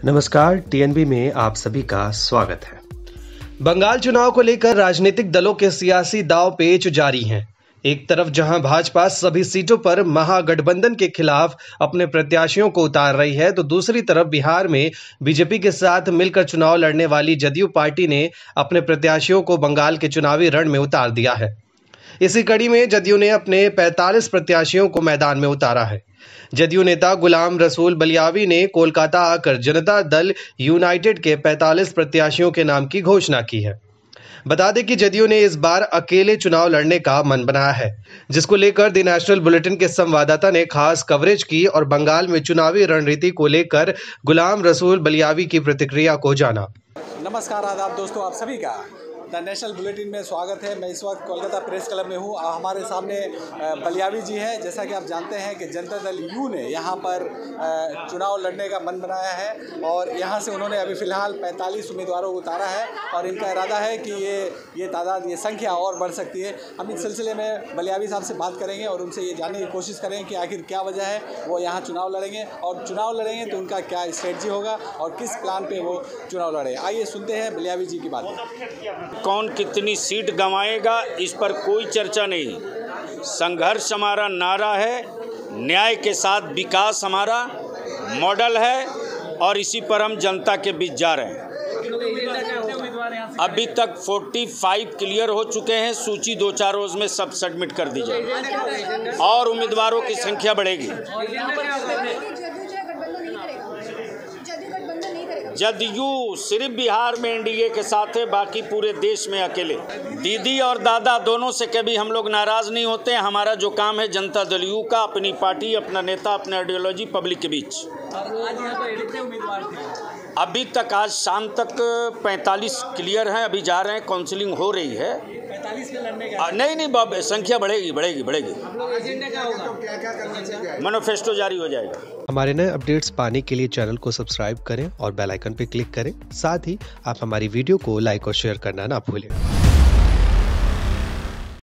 नमस्कार, टीएनबी में आप सभी का स्वागत है। बंगाल चुनाव को लेकर राजनीतिक दलों के सियासी दांव पेच जारी हैं। एक तरफ जहां भाजपा सभी सीटों पर महागठबंधन के खिलाफ अपने प्रत्याशियों को उतार रही है, तो दूसरी तरफ बिहार में बीजेपी के साथ मिलकर चुनाव लड़ने वाली जदयू पार्टी ने अपने प्रत्याशियों को बंगाल के चुनावी रण में उतार दिया है। इसी कड़ी में जदयू ने अपने 45 प्रत्याशियों को मैदान में उतारा है। जदयू नेता गुलाम रसूल बलियावी ने कोलकाता आकर जनता दल यूनाइटेड के 45 प्रत्याशियों के नाम की घोषणा की है। बता दें कि जदयू ने इस बार अकेले चुनाव लड़ने का मन बनाया है, जिसको लेकर द नेशनल बुलेटिन के संवाददाता ने खास कवरेज की और बंगाल में चुनावी रणनीति को लेकर गुलाम रसूल बलियावी की प्रतिक्रिया को जाना। नमस्कार, आदाब दोस्तों, आप सभी का द नेशनल बुलेटिन में स्वागत है। मैं इस वक्त कोलकाता प्रेस क्लब में हूँ। हमारे सामने बलियावी जी हैं। जैसा कि आप जानते हैं कि जनता दल यू ने यहाँ पर चुनाव लड़ने का मन बनाया है और यहाँ से उन्होंने अभी फ़िलहाल 45 उम्मीदवारों को उतारा है और इनका इरादा है कि ये तादाद, ये संख्या और बढ़ सकती है। हम इस सिलसिले में बलियावी साहब से बात करेंगे और उनसे ये जानने की कोशिश करेंगे कि आखिर क्या वजह है वो यहाँ चुनाव लड़ेंगे और चुनाव लड़ेंगे तो उनका क्या स्ट्रेटजी होगा और किस प्लान पर वो चुनाव लड़े। आइए सुनते हैं बलियावी जी की बात। कौन कितनी सीट गंवाएगा इस पर कोई चर्चा नहीं। संघर्ष हमारा नारा है, न्याय के साथ विकास हमारा मॉडल है और इसी पर हम जनता के बीच जा रहे हैं। अभी तक 45 क्लियर हो चुके हैं। सूची 2-4 रोज में सब सबमिट कर दी जाएगी और उम्मीदवारों की संख्या बढ़ेगी। जदयू सिर्फ बिहार में एनडीए के साथ है, बाकी पूरे देश में अकेले। दीदी और दादा दोनों से कभी हम लोग नाराज नहीं होते हैं। हमारा जो काम है जनता दल यू का, अपनी पार्टी, अपना नेता, अपना आइडियोलॉजी पब्लिक के बीच। अभी तक आज शाम तक 45 क्लियर हैं। अभी जा रहे हैं, काउंसलिंग हो रही है। 45 में लड़ने का नहीं बाब, संख्या बढ़ेगी। मैनिफेस्टो जारी हो जाएगा। हमारे नए अपडेट्स पाने के लिए चैनल को सब्सक्राइब करें और बेल आइकन पर क्लिक करें। साथ ही आप हमारी वीडियो को लाइक और शेयर करना ना भूलें।